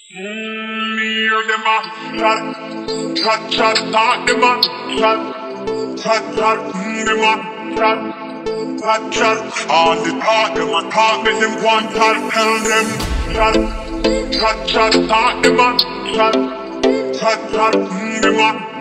Hear them a chat, chat, talk them a chat, them a chat. All the talk them a talk, make them go and tell them chat, talk them a chat, them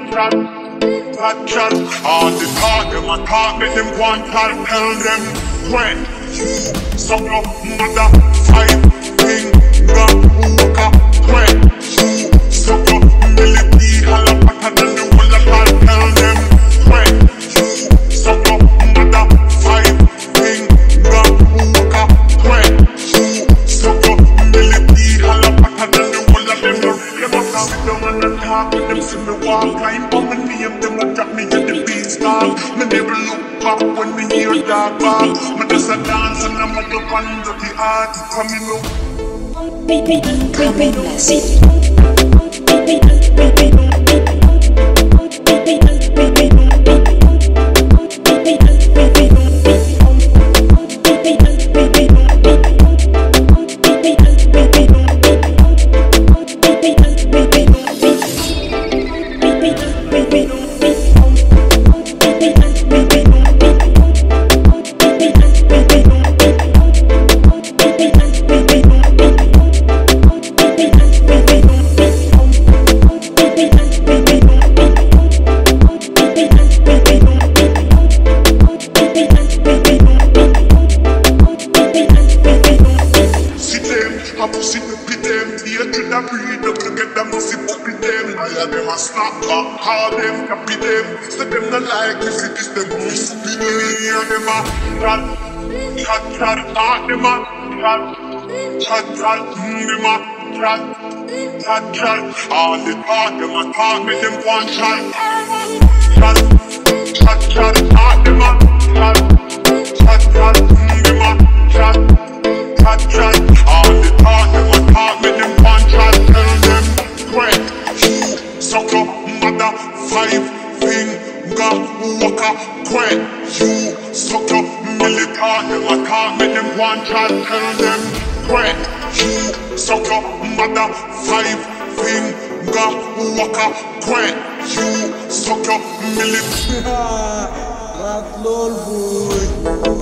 a chat. All the talk them a talk, make them go and tell them when you suck your mother fighting. Waka, when you suck up melody, holla back and the one that tell them when you suck up mother fighting. Waka, when you suck up melody, holla back and the one that them must sit down and talk with them, see me walk, climb up my name, them a drop me in the beat style. Me never look back when me hear that back. Me just a dance and I'm a up under the art coming up. All the talk them a talk, make them one shot. Chat, talk them a chat, them a chat. All the talk them a talk, make them one shot. Tell them when you suck up mother five finger waka. When you suck up milli talk them a talk, make them one shot. Tell them when you suck up mother five finger waka. When you suck up milli. That little boy.